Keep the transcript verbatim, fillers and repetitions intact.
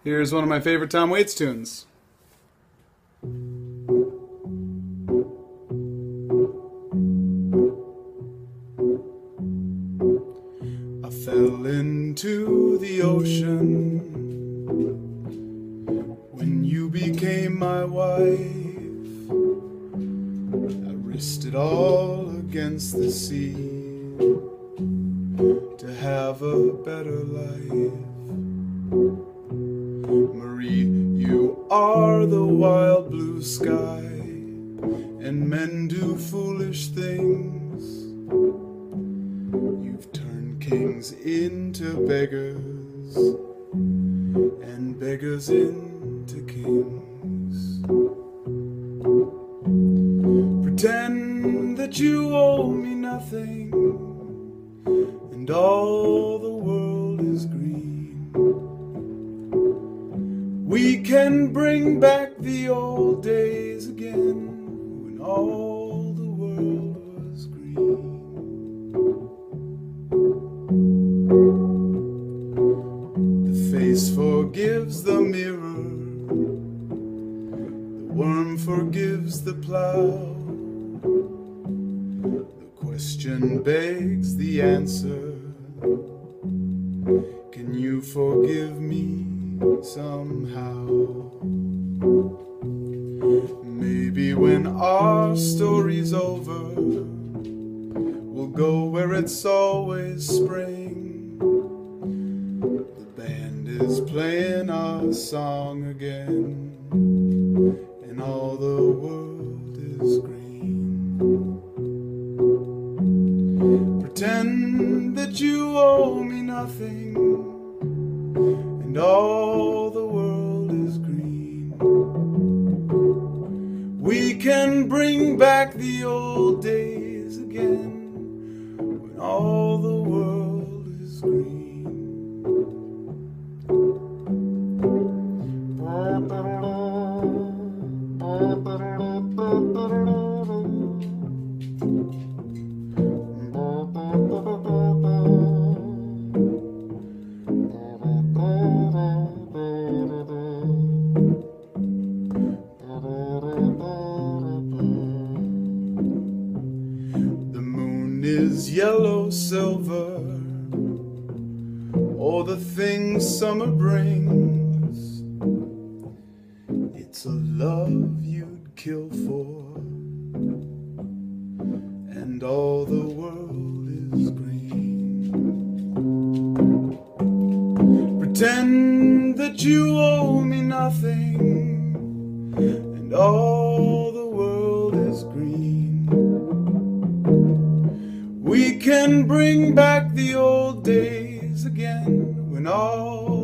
Here's one of my favorite Tom Waits tunes. I fell into the ocean when you became my wife. I risked it all against the sea to have a better life. Marie, you are the wild blue sky, and men do foolish things. You've turned kings into beggars, and beggars into kings. Pretend that you owe me nothing, and all the world is green. We can bring back the old days again, when all the world was green. The face forgives the mirror, the worm forgives the plow. The question begs the answer: can you forgive me somehow? Maybe when our story's over, we'll go where it's always spring. The band is playing our song again, and all the world is green. Pretend that you owe me nothing, and all the world is green. We can bring back the old days again, when all the world is green. Is yellow silver, or the things summer brings. It's a love you'd kill for, and all the world is green. Pretend that you owe me nothing, and all the world is green. We can bring back the old days again, when all